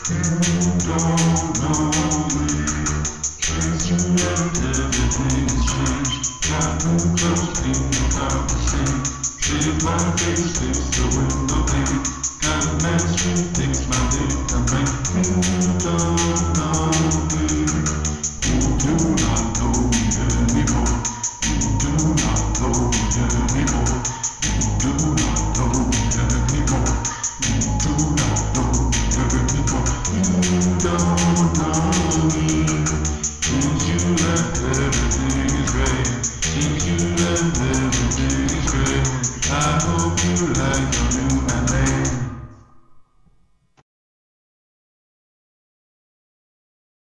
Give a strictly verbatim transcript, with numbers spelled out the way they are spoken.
don't know me. Since you left, everything's changed. Got no close, ain't about the same. Save my face, fix the window pane. Got a mask, fix my lip and rain. You don't know me. You do not know me anymore. You do not know me anymore. You do not know me anymore. You do not know me anymore. You don't know me. Since you left, everything is great.